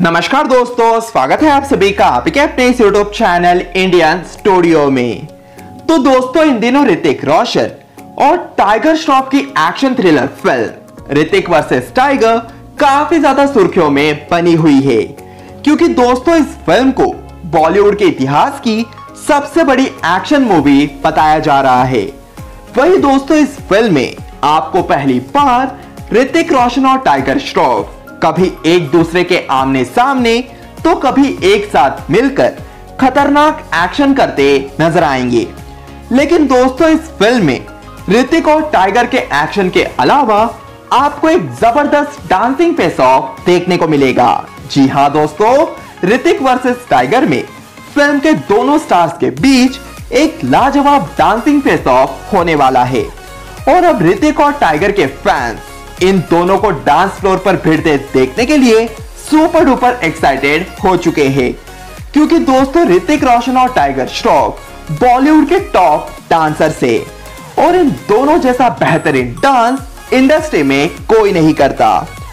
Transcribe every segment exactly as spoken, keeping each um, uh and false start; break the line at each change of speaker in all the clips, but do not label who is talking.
नमस्कार दोस्तों, स्वागत है आप सभी का आपके अपने इस यूट्यूब चैनल इंडियन स्टूडियो में। तो दोस्तों, इन दिनों ऋतिक रोशन और टाइगर श्रॉफ की action thriller film Hrithik versus Tiger काफी ज्यादा सुर्खियों में बनी हुई है, क्योंकि दोस्तों इस फिल्म को बॉलीवुड के इतिहास की सबसे बड़ी एक्शन मूवी बताया जा रहा है। वही दोस्तों, इस फिल्म में आपको पहली बार ऋतिक रोशन और टाइगर श्रॉफ कभी एक दूसरे के आमने सामने तो कभी एक साथ मिलकर खतरनाक एक्शन करते नजर आएंगे। लेकिन दोस्तों, इस फिल्म में ऋतिक और टाइगर के एक्शन के अलावा आपको एक जबरदस्त डांसिंग फेस ऑफ देखने को मिलेगा। जी हां दोस्तों, ऋतिक वर्सेस टाइगर में फिल्म के दोनों स्टार्स के बीच एक लाजवाब डांसिंग फेस ऑफ होने वाला है और अब ऋतिक और टाइगर के फैंस इन दोनों को डांस फ्लोर पर भिड़ते देखने के लिए सुपर डुपर एक्साइटेड हो चुके हैं, क्योंकि दोस्तों ऋतिक रोशन और टाइगर श्रॉफ बॉलीवुड के टॉप डांसर से और इन दोनों जैसा बेहतरीन डांस इंडस्ट्री में कोई नहीं करता।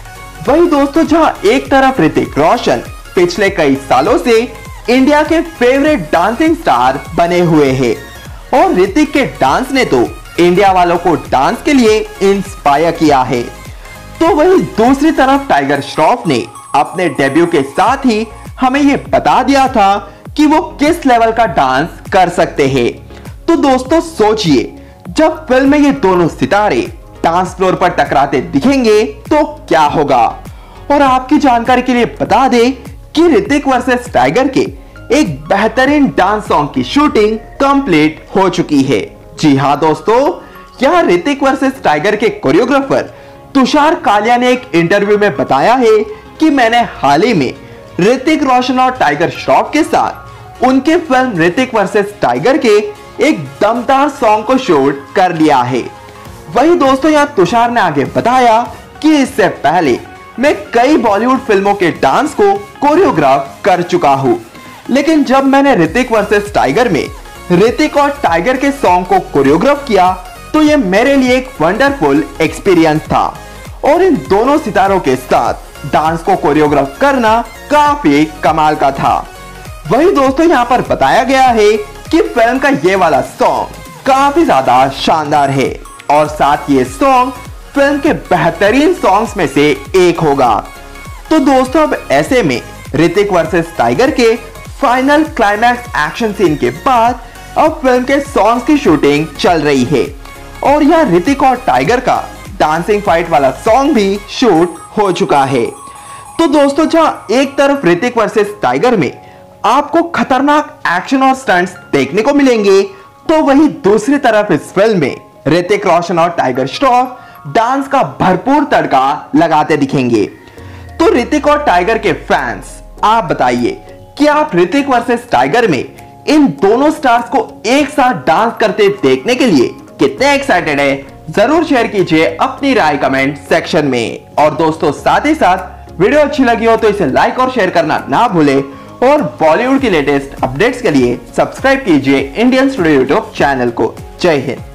वही दोस्तों, जहां एक तरफ ऋतिक रोशन पिछले कई सालों से इंडिया के फेवरेट डांसिंग स्टार बने हुए हैं और ऋतिक के डांस ने तो इंडिया वालों को डांस के लिए इंस्पायर किया है, तो वही दूसरी तरफ टाइगर श्रॉफ ने अपने डेब्यू के साथ ही हमें यह बता दिया था कि वो किस लेवल का डांस कर सकते हैं। तो दोस्तों सोचिए, जब फिल्म में ये दोनों सितारे डांस फ्लोर पर टकराते दिखेंगे तो क्या होगा। और आपकी जानकारी के लिए बता दें कि ऋतिक वर्सेस टाइगर के एक बेहतरीन डांस सॉन्ग की शूटिंग कंप्लीट हो चुकी है। जी हां दोस्तों, यहां ऋतिक वर्सेस टाइगर के कोरियोग्राफर तुषार कालिया ने एक इंटरव्यू में बताया है कि मैंने हाल ही में ऋतिक रोशन और टाइगर श्रॉफ के साथ उनके फिल्म ऋतिक वर्सेस टाइगर के एक दमदार सॉन्ग को शूट कर लिया है। वही दोस्तों, यहां तुषार ने आगे बताया कि इससे पहले मैं कई बॉलीवुड फिल्मों के डांस को कोरियोग्राफ कर चुका हूं, लेकिन जब मैंने ऋतिक वर्सेस टाइगर में ऋतिक और टाइगर के सॉन्ग को कोरियोग्राफ किया तो यह मेरे लिए एक वंडरफुल एक्सपीरियंस था और इन दोनों सितारों के साथ डांस को कोरियोग्राफ करना काफी कमाल का था। वही दोस्तों, यहां पर बताया गया है कि फिल्म का ये वाला सॉन्ग काफी ज्यादा शानदार है और साथ ये सॉन्ग फिल्म के बेहतरीन सॉन्ग्स में से एक होगा। तो दोस्तों, अब ऐसे में ऋतिक वर्सेस टाइगर के फाइनल क्लाइमैक्स एक्शन सीन के बाद अब फिल्म के सॉन्ग्स की शूटिंग चल रही है और यह ऋतिक और टाइगर का डांसिंग फाइट वाला सॉन्ग भी शूट हो चुका है। तो दोस्तों, जहां एक तरफ ऋतिक वर्सेस टाइगर में आपको खतरनाक एक्शन और स्टंट्स देखने को मिलेंगे, तो वहीं दूसरी तरफ इस फिल्म में ऋतिक रोशन और टाइगर श्रॉफ डांस का भरपूर तड़का लगाते दिखेंगे। तो ऋतिक और टाइगर के फैंस, आप बताइए कि आप ऋतिक वर्सेस टाइगर में इन दोनों स्टार्स को एक साथ डांस करते देखने के लिए कितने एक्साइटेड है? जरूर शेयर कीजिए अपनी राय कमेंट सेक्शन में। और दोस्तों, साथ ही साथ वीडियो अच्छी लगी हो तो इसे लाइक और शेयर करना ना भूले और बॉलीवुड की लेटेस्ट अपडेट्स के लिए सब्सक्राइब कीजिए इंडियन स्टूडियो यूट्यूब चैनल को। जय हिंद।